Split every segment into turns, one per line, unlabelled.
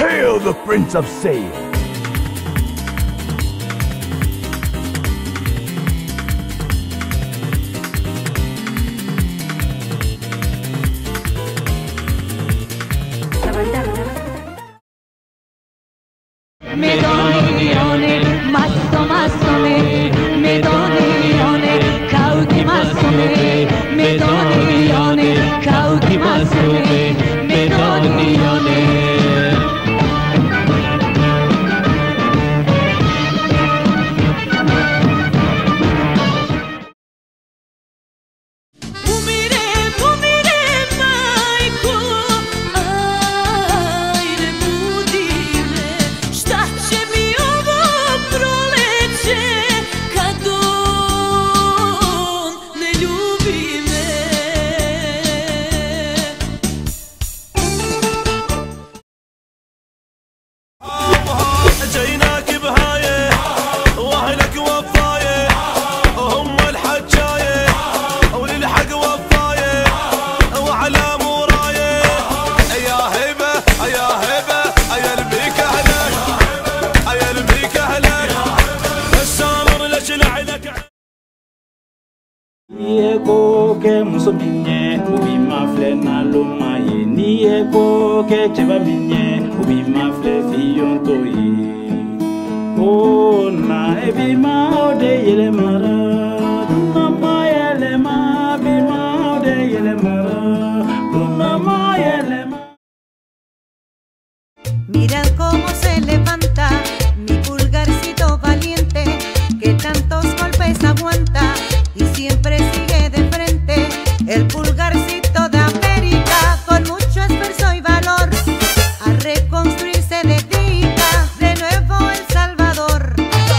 Hail the Prince of Sale!
Ke muso minye ubi mafle na loma ye ni eko ke cheba minye ubi mafle fiyon to ye o na ebi ma ode yele mara na ma yele ma bi ma ode yele mara na ma yele ma.
Mira cómo se levanta mi pulgarcito valiente que tantos golpes aguanta y siempre sigue de frente. El pulgarcito de América con mucho esfuerzo y valor a reconstruir se dedica de nuevo El Salvador.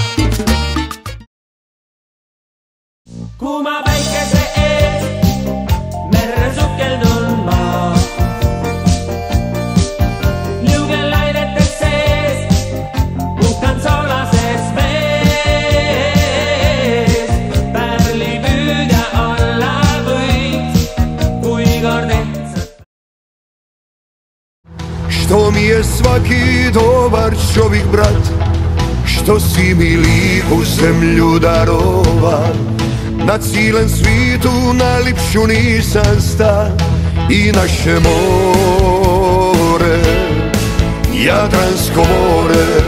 Kuma bay que se es me resuque el dolma Lugar el aire te ses buscan solas especies
Što mi je svaki dobar čovjek brat, što si mi lipu zemlju darovan. Na cijelom svijetu najlipšu nisam sta i naše more, Jadransko more.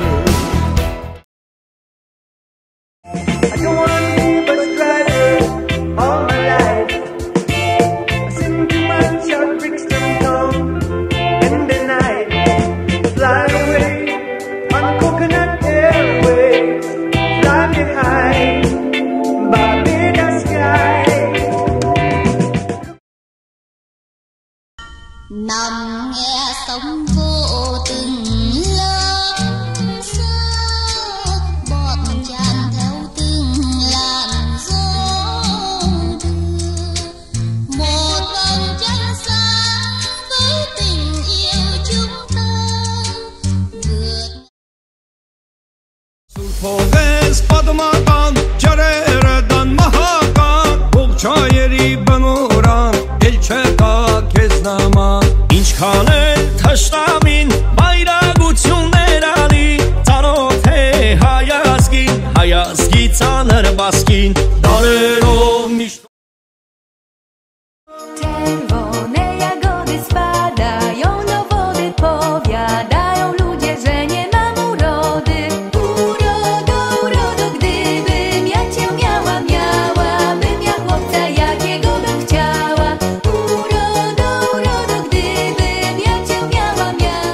Nằm nghe sóng vô từng lớp xa, bọt tràn theo từng làn gió đưa một vầng trăng sáng với tình yêu chúng ta vượt.
Sulfoves padmadan cereradan mahakan Bogçayeri benuran elçeka keznama İnçkan el taşlamin bayragutsunnerali Tanote hayazgi taner baskin Darero mish.
Czerwone jagody spadają do wody, powiadają ludzie, że nie mam urody. Urodo, gdybym ja cię miała, bym ja chłopca jakiego bym chciała. Urodo, gdybym ja cię miała.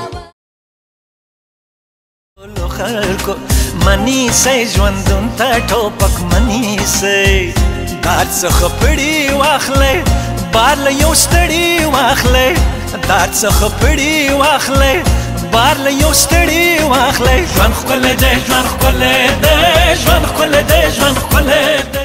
Mani se jwandun ta topak mani se Daad se khapdi wakhle Baal yo stadi wakhle Daad se khapdi wakhle Baal yo stadi wakhle Jwan khole de Jwan khole de Jwan khole de Jwan khole de.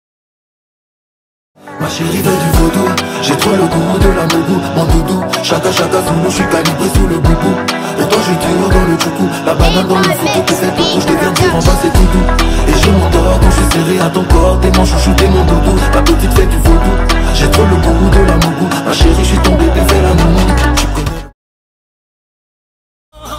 Ma chérie veut du vaudou, j'ai trop le goût de la mougou. Mon doudou, chata sous nous, je suis calibré sous le boubou. Pourtant j'ai dur dans le tchoukou, la banane dans le foutou. Que c'est tout rouge, je deviens dur en bas, c'est tout doux. Et je m'endors quand je suis serré à ton corps. T'es mon chouchou, t'es mon doudou. Ma petite fait du vaudou, j'ai trop le goût de la mougou. Ma chérie, je suis tombé, t'es fait la moumou.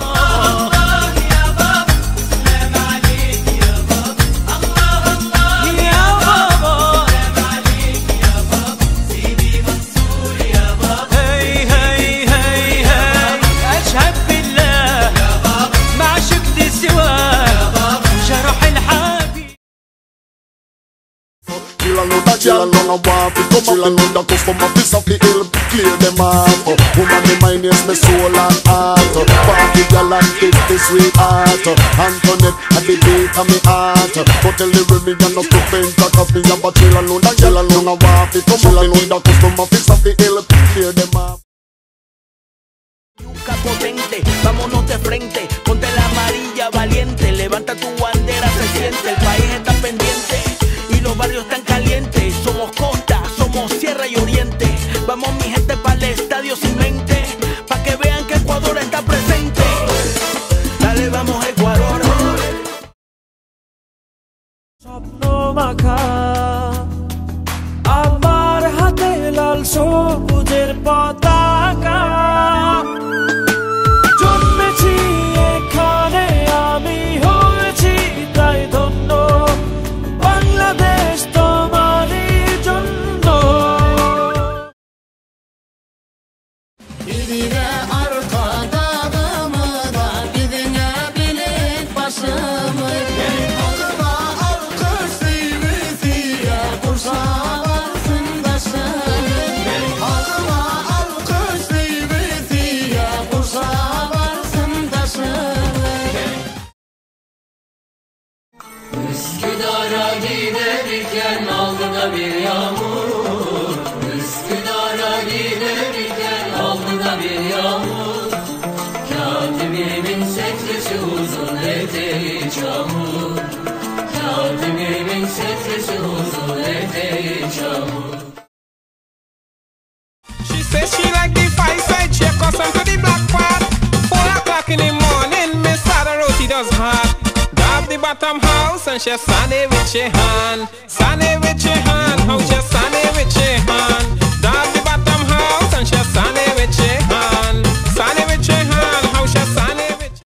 chill along and walk it. Come chill along the customer piece of the hill, clear them off. Woman, the mind is my soul and heart. Party girl and 50 sweetheart. Antoinette at the beat of me heart. But tell the women you're not to paint, cause me have a chill along and chill along and walk it. Come chill along the customer piece of the hill, clear them off.
Yuca potente, vámonos de frente, ponte la amarilla valiente, levanta tu bandera, se siente, el país está pendiente y los barrios están calientes, somos costa, somos sierra y oriente, vamos mi gente para el estadio sin mente, pa' que vean que Ecuador está presente, dale vamos Ecuador.
স্বপ্ন মাখা আমার হাতে লাল সবুজের পতাকা জন্মেছি এখানে আমি হয়েছি তাই ধন্য বাংলাদেশ তোমারই জন্য
Birine arka dağımı da birine bilik başımı Akıma alkış sevisiye kursa varsın başımı Akıma alkış sevisiye kursa varsın başımı Üsküdar'a giderken aldı da bir yağmur Üsküdar'a giderken aldı da bir yağmur Katibimin setresi uzun eteği çamur Katibimin setresi uzun eteği çamur
She says she like the five-side check or some to the black part 4 o'clock in the morning, Miss Sada Roti does hot Grab the bottom house and she sunny with your hand Sunny with your hand, how she sunny with your hand Grab the bottom house and she sunny with your hand Sunny with your hand, how she sunny with your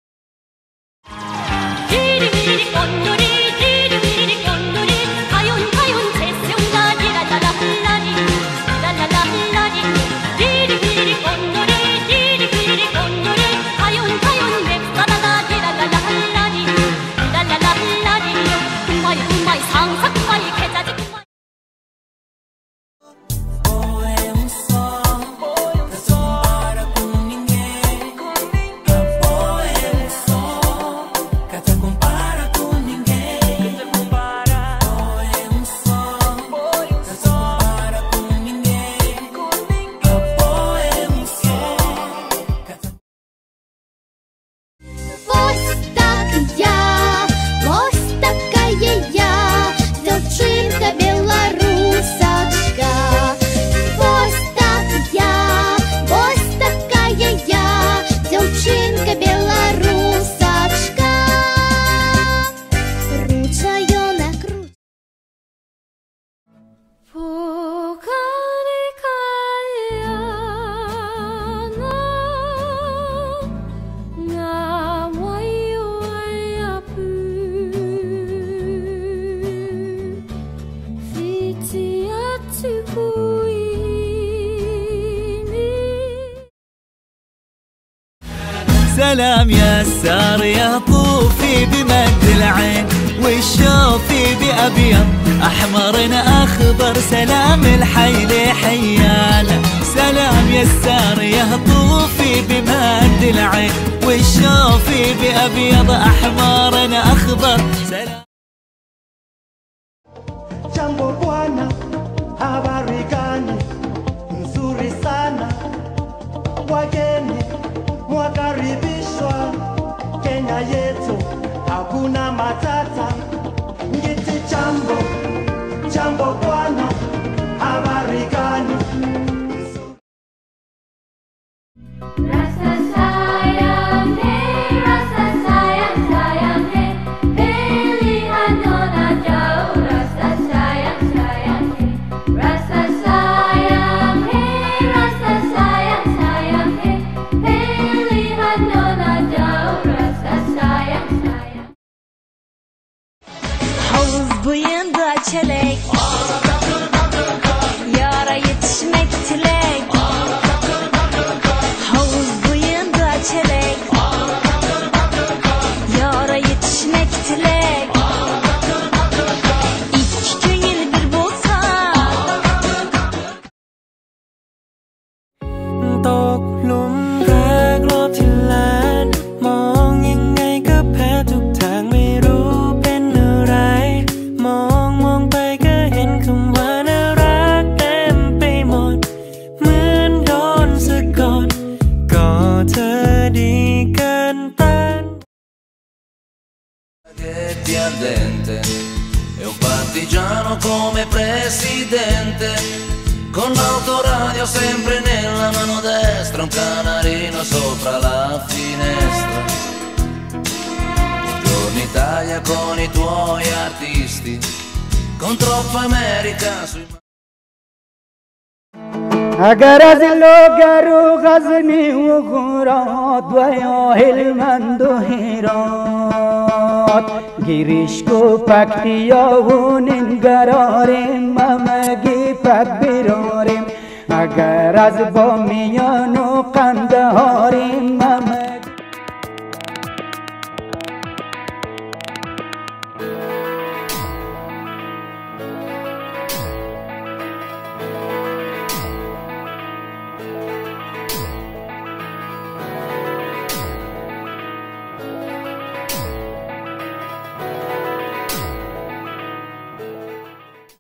سلام يا سار يا طوفي بمد العين والشوفي بأبيض أحمر أخضر سلام الحي لحيانا سلام يا سار يا طوفي بمد العين والشوفي بأبيض أحمر أخضر سلام
Jambo bwana, habari gani? Nzuri sana. Wageni mwakaribishwa Kenya yetu, hakuna matata. Ngiti jambo, jambo bwana, habari gani?
Çelek yara yetişmek tilek havuz bıyığında çelek yara yetişmek tilek İki köngül bir bolsa
ardente e un partigiano come presidente, con l'autoradio sempre nella mano destra, un canarino sopra la finestra. Buongiorno Italia con i tuoi artisti, con troppa America sui...
اگر از لوگر و غزنی و غرات و یا هلمند و هرات گیریش کو پکتیا و ننگراریم ممگی پک براریم اگر از بامیان و قندهاریم